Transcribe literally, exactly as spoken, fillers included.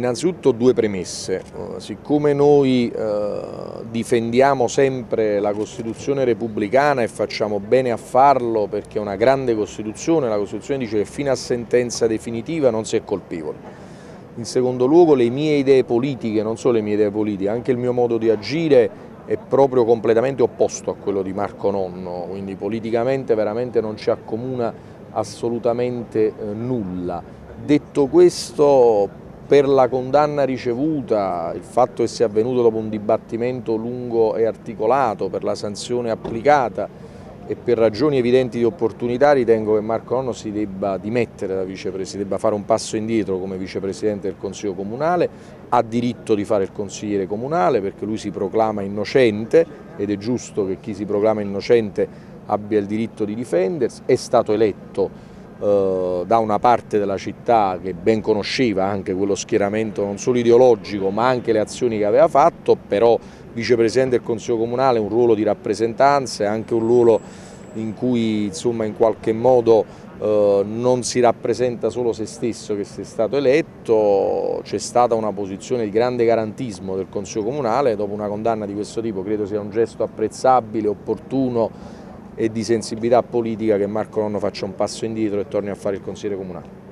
Innanzitutto due premesse. Siccome noi eh, difendiamo sempre la Costituzione repubblicana e facciamo bene a farlo perché è una grande Costituzione, la Costituzione dice che fino a sentenza definitiva non si è colpevoli. In secondo luogo le mie idee politiche, non solo le mie idee politiche, anche il mio modo di agire è proprio completamente opposto a quello di Marco Nonno, quindi politicamente veramente non ci accomuna assolutamente eh, nulla. Detto questo, per la condanna ricevuta, il fatto che sia avvenuto dopo un dibattimento lungo e articolato, per la sanzione applicata e per ragioni evidenti di opportunità, ritengo che Marco Nonno si debba dimettere da vicepresidente, debba fare un passo indietro come vicepresidente del Consiglio Comunale, ha diritto di fare il consigliere comunale perché lui si proclama innocente ed è giusto che chi si proclama innocente abbia il diritto di difendersi, è stato eletto da una parte della città che ben conosceva anche quello schieramento non solo ideologico ma anche le azioni che aveva fatto, però vicepresidente del Consiglio Comunale è un ruolo di rappresentanza, è anche un ruolo in cui insomma in qualche modo eh, non si rappresenta solo se stesso che si è stato eletto, c'è stata una posizione di grande garantismo del Consiglio Comunale, dopo una condanna di questo tipo credo sia un gesto apprezzabile, opportuno e di sensibilità politica che Marco Nonno faccia un passo indietro e torni a fare il consigliere comunale.